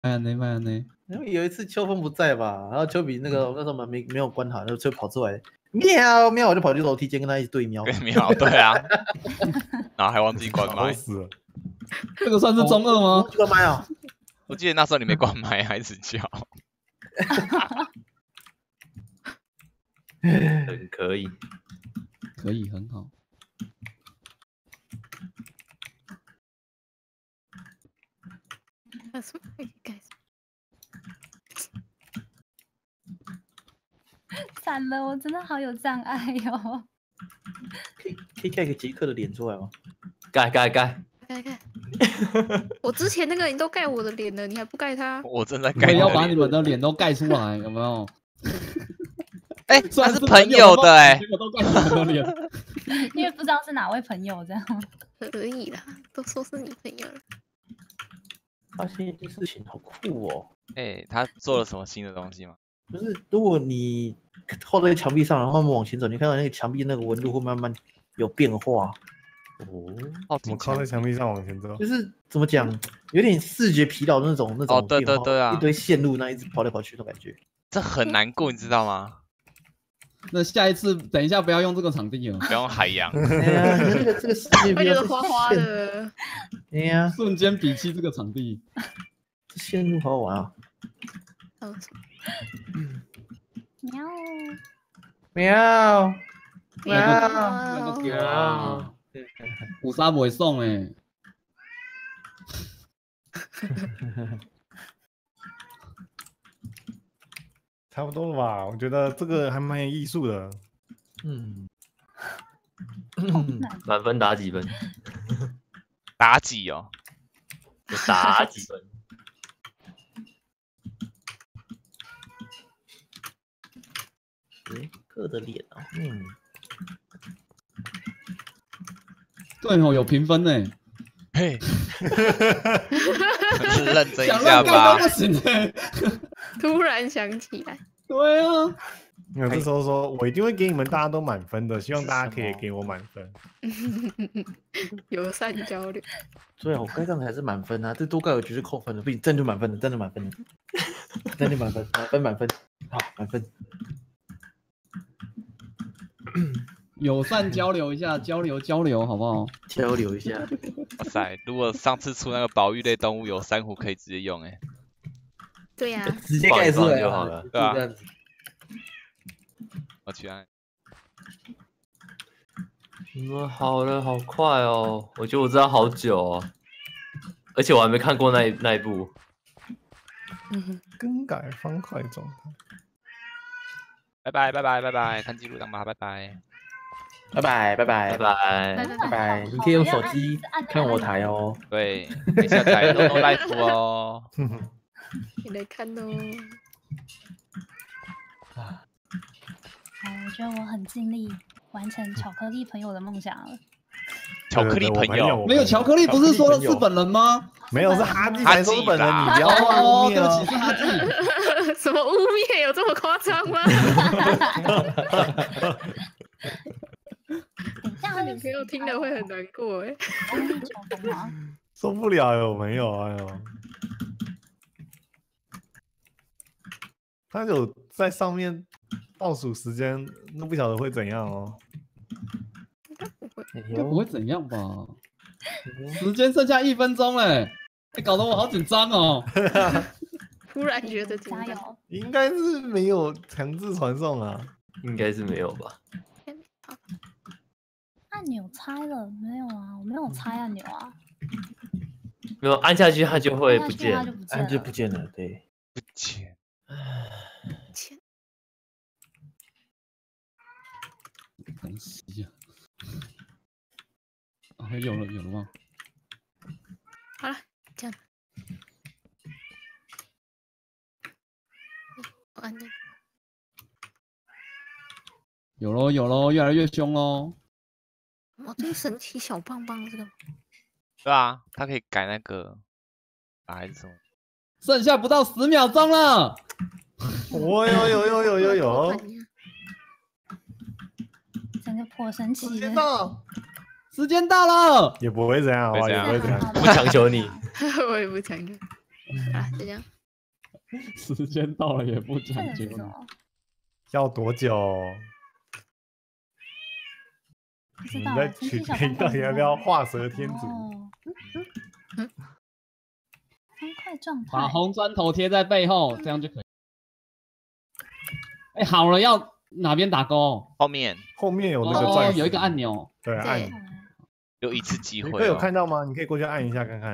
呢？ 因为有一次秋风不在吧，然后丘比那时候没有关好，然后就跑出来，喵喵，我就跑去楼梯间跟他一起对喵。 对喵，对啊，然后还忘记关麦， 死了。 这个算是中二吗？ 关麦啊！ 我记得那时候你没关麦，还一直叫。 很可以， 可以，很好。 什么可以改？ 惨了，我真的好有障碍哦。 可以盖个杰克的脸出来吗？ 盖。 盖。我之前那个你都盖我的脸了，你还不盖他？ 我正在盖。 要把你们的脸都盖出来，有没有？ 哎，他是朋友的哎， 结果都盖你们的脸， 因为不知道是哪位朋友这样。 可以啦，都说是你朋友了。 发现一件事情，好酷哦！ 哎，他做了什么新的东西吗？ 就是如果你靠在墙壁上，然后慢慢往前走，你看到那个墙壁那个纹路会慢慢有变化。 哦，怎么靠在墙壁上往前走？ 就是怎么讲，有点视觉疲劳的那种哦，对啊， 一堆线路那一直跑来跑去的感觉， 这很难过，你知道吗？ 那下一次等一下不要用这个场地了， 不用海洋。 哎呀，这个世界会觉得花花的。 哎呀， 瞬间比弃这个场地， 这线路好好玩啊！ 喵喵喵，五杀不会送哎。 差不多了吧？我觉得这个还蛮有艺术的。 满分打几分？ 打几哦？ 打几分？ 哥的脸啊， 对哦，有评分呢。 嘿，认真一下吧。 不行哎。 突然想起来， 对啊， 有这时候说，我一定会给你们大家都满分的，希望大家可以给我满分。 友善交流。 对啊，我盖上才是满分啊，这多盖我绝对扣分的，不行，真就满分的，真的满分的，真的满分，满分，好，满分。 友善交流一下，交流，好不好？ 交流一下。 哇塞，如果上次出那个保育类动物有珊瑚可以直接用哎。 对呀， 直接盖出来就好了， 对啊。 这样子。 我去按。 你们好了，好快哦！我觉得我知道好久哦，而且我还没看过那一部。 更改方块状态。 拜拜，看记录档吧，拜拜。 拜拜，你可以用手机看我台哦。 对，可以下载 NONO Life 哦。 你来看哦。 我觉得我很尽力完成巧克力朋友的梦想了。 巧克力朋友没有巧克力，不是说是本人吗？ 没有，是哈记才说是本人，你不要污蔑哦。 对不起，是哈记。 什么污蔑？有这么夸张吗？ 这样女朋友听了会很难过哎。 受不了有没有？哎呦，他有在上面倒数时间，那不晓得会怎样哦。 应该不会怎样吧？时间剩下1分钟嘞，搞得我好紧张哦。 突然觉得加油， 应该是没有强制传送啊， 应该是没有吧？ 按钮拆了没有啊？我没有拆按钮啊。 没有按下去，它就会不见， 按就不见了，对， 不见。 东西呀！啊，有了吗？ 好了，这样。我按的。 有喽，越来越凶喽。 哦，这个神奇小棒棒这个。 对啊，它可以改那个还是什么？ 剩下不到10秒钟了。 哦有。 整个颇神奇的。 时间到了， 也不会这样，好吧？也不会这样， 不强求你。 我也不强求。啊，就这样。 时间到了也不这讲究个是什。么？ 要多久？ 不知道欸。 你在取神奇小决到底要不要画蛇添足？ 哦方块状态把。红砖头贴在背后，这样就可以。哎，好了，要哪边打勾？ 后面后面有那个哦钻，石， 有一个按钮。 对，按对。 有一次机会、 你会有哦。 看到吗？你可以过去按一下看看。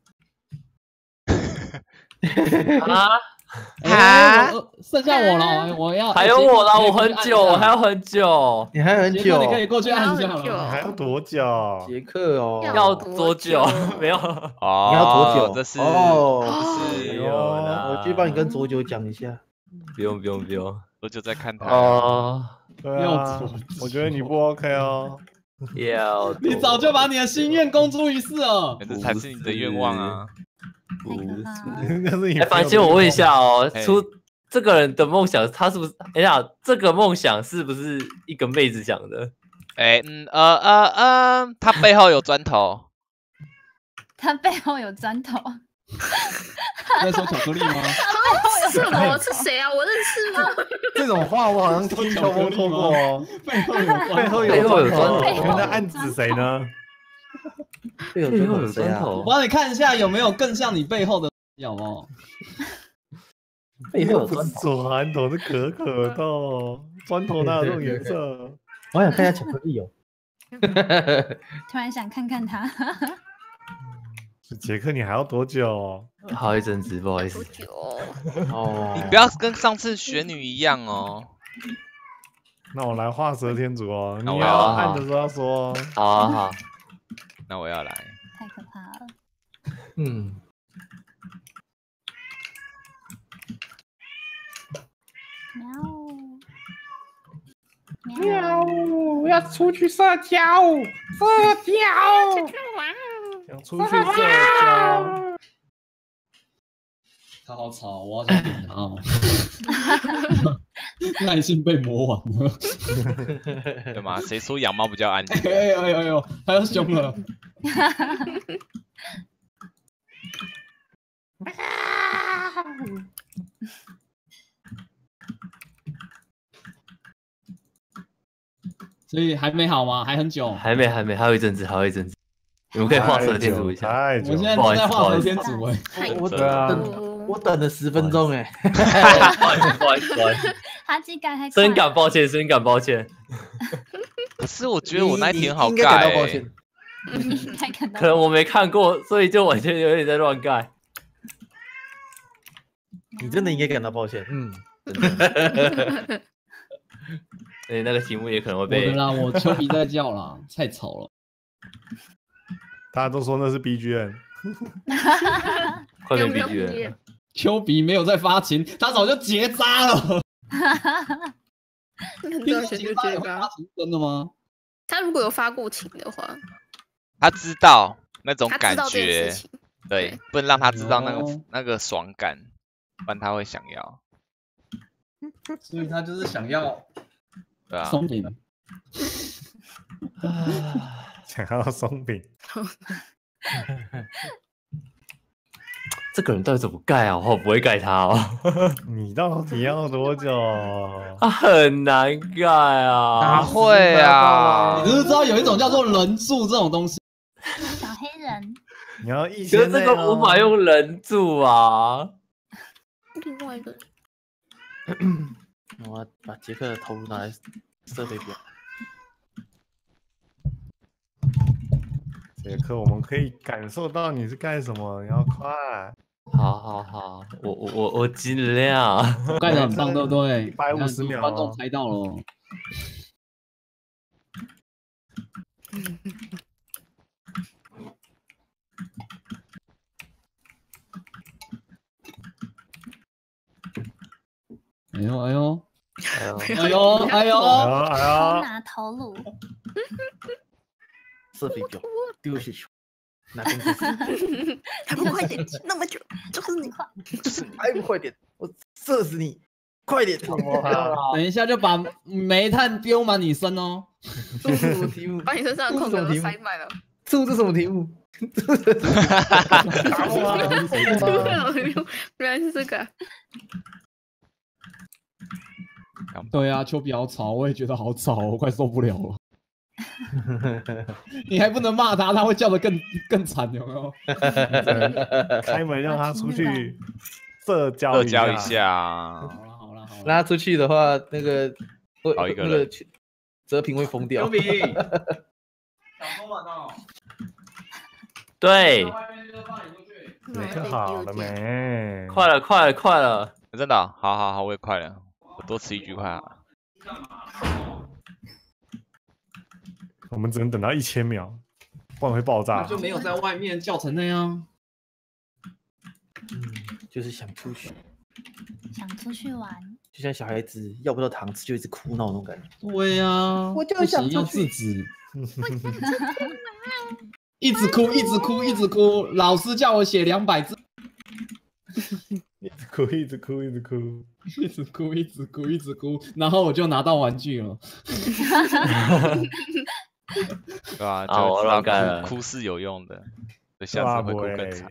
啊， 哎，剩下我了，我要。 还有我啦， 杰克我很久，我还要很久， 你还很杰克， 久你，可以过去按一下还要很久了。 还要多久？ 杰克哦， 要多久？没有， 哦， 你要多久？ 这是哦， 是没有啦， 我去帮你跟左九讲一下。 不用， 我就在看他。 哦， 要对啊多久， 我觉得你不 OK 哦。 要你早就把你的心愿公诸于世了。 这才是你的愿望啊！ 太可怕了。 但是你哎，反正我问一下哦， 嘿这个人的梦想，他是不是？哎呀，这个梦想是不是一个妹子想的？ 哎，他背后有砖头。 他背后有砖头， 在说巧克力吗？ 是我是谁啊？我认识吗？ 这种话我好像听秋风说过哦。 背后有砖头背后背后有有砖头， 砖头那暗指谁呢？ 背后背后有有谁啊？ 砖头我，帮你看一下有没有更像你背后的，有哦。 背后有不是砖头。 砖头，是可可豆。砖头哪有这种颜色？ 我想看一下巧克力哦。 突然想看看他。 杰克，你还要多久？ 好一阵子，不好意思多。久？ 哦， 你不要跟上次雪女一样哦。 那我来画蛇添足哦。 那我你要要按的时候要说。 好啊好， 那我要来。 太可怕了。 嗯， 喵喵， 我要出去社交， 想出去社交。 他好吵，我好想点他哦。耐性被磨完了。 对吗？谁说养猫比较安静？ 哎呦哎呦哎呦，他要凶了。所以还没好吗？还很久。 还没，还有一阵子，你们可以画蛇添足一下。 太久我现在不好意思都在画蛇添足哎。 太我对啊我等了10分钟哎。 不好意思， 他机改太快深感抱歉，深感抱歉。 可是我觉得我那一题很好你应该感盖、欸到抱歉。 太感动可能我没看过，所以就完全有点在乱盖。 你真的应该感到抱歉。嗯， 所以那个题目也可能会我被的啦，我丘比在叫啦，太吵了。 大家都说那是 BGM。 快变没有 BG 了。 丘比没有在发情，他早就结扎了。 很多听说人就结扎觉得也会发情，真的吗？ 他如果有发过情的话， 他知道那种感他知道这件觉事，情。 对，不能让他知道那个、 哦那个爽感，不然他会想要， 所以他就是想要对啊。 松饼。 想要松饼， 这个人到底怎么盖啊？我好不会盖他哦， 你到底要多久？ 他很难盖哪啊。 会啊？ 你知不知道有一种叫做人柱这种东西？ 小黑人， 你要一可千是这个无法用人柱啊。 另外一个我要把杰克的头颅拿来设备表。 杰克，我们可以感受到你是干什么，你要快。 好，我尽量。 盖的很棒，对不对 150秒哦观众猜到了。哎呦哎呦哎呦， 哎呦哎哎呦！ 呦哎偷呦， 拿头颅， 设备表丢下去，拿工具书， 还不快点，那么久，就是你。 还不快点，我射死你！快点！ 等一下就把煤炭丢满你身哦。 这是什么题目？ 把你身上的空格都塞满了。 这什么题目？ 打我啊！ 原来是这个啊。 对啊，丘比好吵，我也觉得好吵，我快受不了了。你还不能骂他，他会叫得更惨，有没有？ 开门让他出去社交社交一下。 好了， 拉出去的话，那个好一个人那个哲平会疯掉。 丘比，想说完哦。 对， 杰克好了没？ 快了，快了，快了！ 真的哦、好，我也快了，我多吃一局快了。 我们只能等到1000秒，不然会爆炸。 就没有在外面叫成那样。 就是想出去， 想出去玩， 就像小孩子要不到糖吃就一直哭闹那种感觉。 对呀， 我就不行要想出去制止。一直哭，一直哭，一直哭，老师叫我写200字。 一直哭，一直哭，一直哭。 一直哭，一直哭，一直哭，然后我就拿到玩具了。 对吧、 啊我就知道乱盖了哭是有用的，所以下次会哭更惨。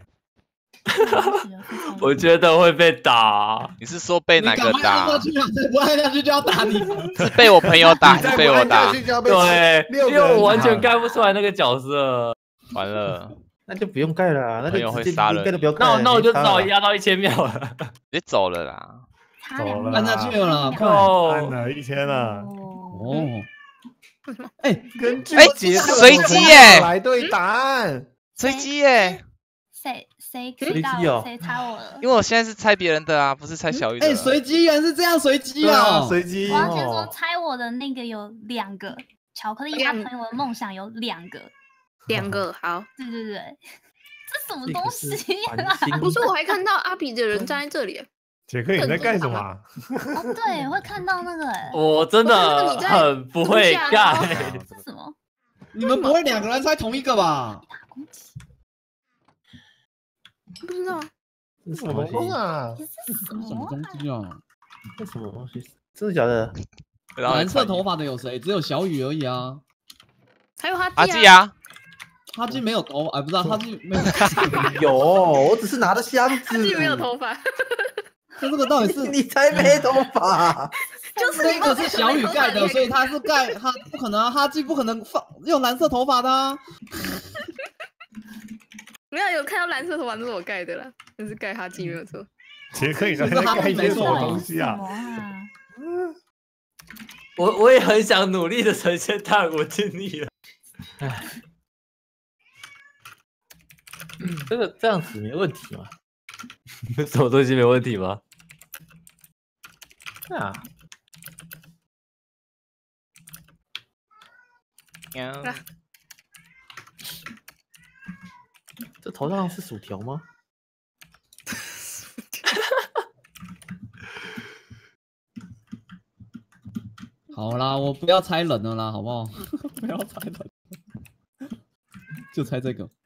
我觉得会被打。 你是说被哪个打？ 再不按下去就要打你。 是被我朋友打还是被我打？ 对，因为我完全盖不出来那个角色。 完了， 那就不用盖了啊，那朋友就直接会杀人应该都不要盖了。 那我就只没差了好压到1000秒了。 别走了啦！ 差2 了秒， 按下去了，快！ 按了1000了。 哦， 哦，哎， 根据哎杰克随机耶来对答案。 随机耶， 谁随知道机哦谁猜我了？ 因为我现在是猜别人的啊，不是猜小玉的。 哎，随机原来是这样随机对啊， 哦。 随机。 我要先说，猜我的那个有2个，巧克力他朋友的梦想有2个。 2个好， 对对对，这什么这个东西是繁啊？ 星不是我还看到阿比的人站在这里， 杰克你在干什么啊？ 哦，对，会看到那个哎， 我真的很不会盖。 这是什么？ 你们不会2个人猜同一个吧？ 打攻击？ 不知道。 这是什什么么东西？ 东啊？ 这是什什么么？ 东西啊？ 这什么东西？真的假的？ 然后蓝色头发的有谁？只有小雨而已啊。 还有他阿季啊， 哈基没有头发，哎，不是哈基没有。 有，我只是拿着箱子。 他自己没有头发， 那这个到底是你才没头发。 就是这个是小雨盖的，所以他是盖他不可能啊，哈基不可能用蓝色头发的啊。 没有看到蓝色头发，那是我盖的啦，那是盖哈基没有错。 杰克你在盖些什么东西啊？ 什么啊？ 我也很想努力的呈现，但我尽力了。 这个这样子没问题吗？ 什么东西没问题吗？ 啊，这头上是薯条吗？ 好啦，我不要猜人了啦，好不好？不要猜人，就猜这个。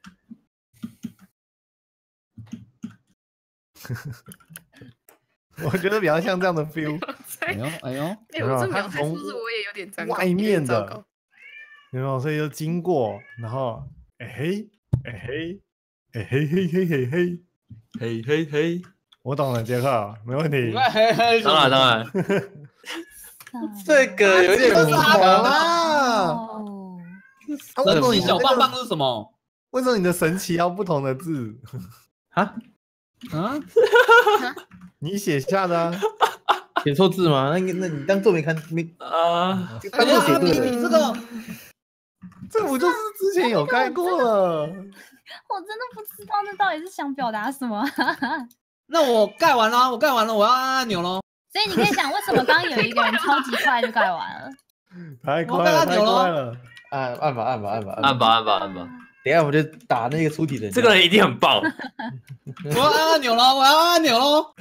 我觉得比较像这样的 feel。 哎呦哎呦， 哎，我这秒猜是不是我也有点糟糕？ 外面的有点糟糕有没有？所以就经过，然后哎嘿，哎嘿，哎嘿嘿嘿嘿嘿， 嘿嘿嘿， 我懂了，杰克，没问题。 当然当然， 这个有点迷茫啊！ 哦， 啊为什么神奇小你的棒棒是什么？ 为什么你的神奇要不同的字？ 啊？ 啊？ 你写下的啊？ 写错字吗？那你当做没看没？ 啊， 当做写你对了。 这个这不就是之前有盖过了？ 我真的不知道那到底是想表达什么。 那我盖完了，我盖完了，我要按按钮喽。 所以你可以想，为什么刚刚有一个人超级快就盖完了？ 太快了，太快了！ 按吧。 按吧， 等一下我就打那个出题人。 这个人一定很棒。 我要按按钮喽，我要按按钮喽。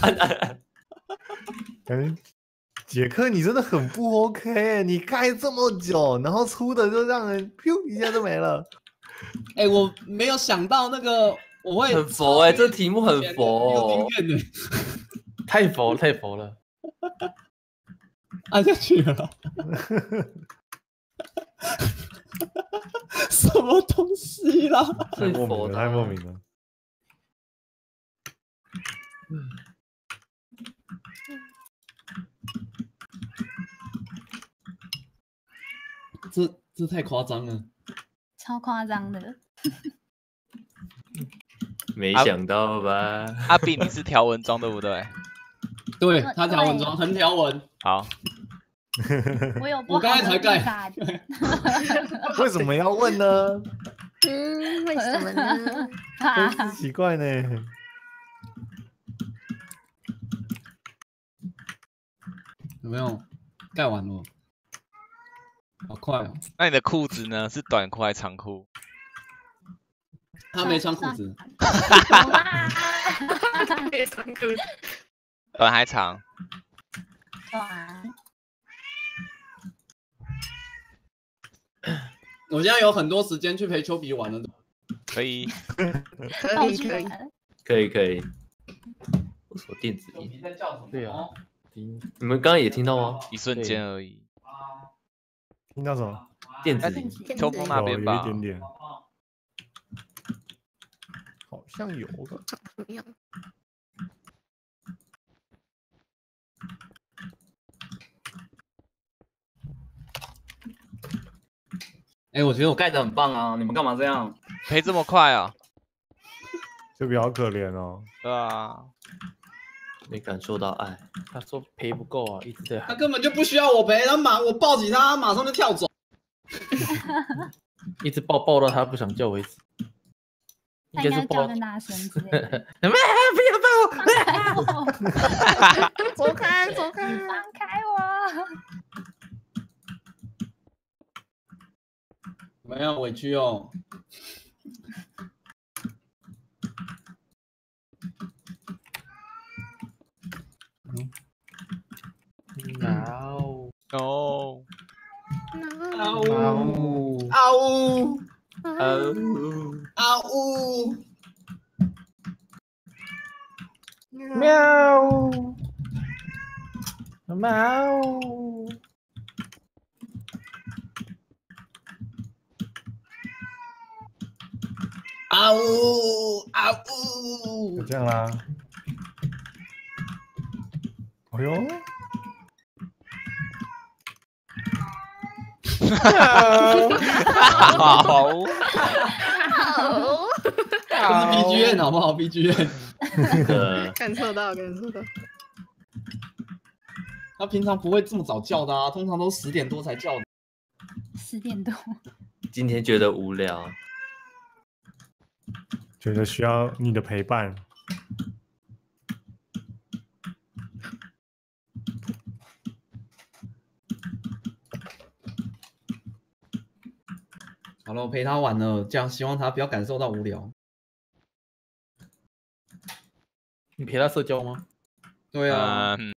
感觉杰克你真的很不 OK， 你盖这么久，然后出的就让人噗一下就没了。 哎，我没有想到那个我会很佛哎，这题目很佛哦。 太佛了。 按下去了。 什么东西啦？ 太莫名了，太莫名了。 这太夸张了。 超夸张的。 没想到吧？ 阿炳，你是条纹装对不对？ 对他条纹装横条纹， 好， 我有不我刚才好的才盖地法为什么要问呢？ 为什么呢？ 真是奇怪呢。 有没有盖完了？好快哦！ 那你的裤子呢？是短裤还是长裤？ 他没穿裤子， 没穿裤子。 短还长？ 短， 我现在有很多时间去陪丘比玩了。 可以。 可以可以。 可以可以。我说电子音， 在叫什么？ 对啊， 你们刚刚也听到吗？ 一瞬间而已。 听到什么？ 电子音， 秋风那边有一吧。 点点，好像有个。 长什么样？ 哎，我觉得我盖的很棒啊，你们干嘛这样？ 赔这么快啊？ 这比好可怜哦。 对啊。 没感受到爱。 他说赔不够啊，一直在喊， 他根本就不需要我陪，我抱起他，马上就跳走。 一直抱到他不想叫为止。应他应该是抱该叫更大声之类的。 不要抱！ 走开走开！ 放开我！ 没有委屈哦。 哦， 哦。 啊呜哦， 啊呜哦， 啊呜！ 喵，喵， 啊呜啊呜！ 就这样啦。哎呦， 好。 哦， 这是 BGM 好不好？BGM。 感受到感受到。 他平常不会这么早叫的啊，通常都10点多才叫的。 10点多， 今天觉得无聊， 觉得需要你的陪伴。 好了，我陪他玩了，这样希望他不要感受到无聊。 你陪他社交吗？ 对啊， 嗯。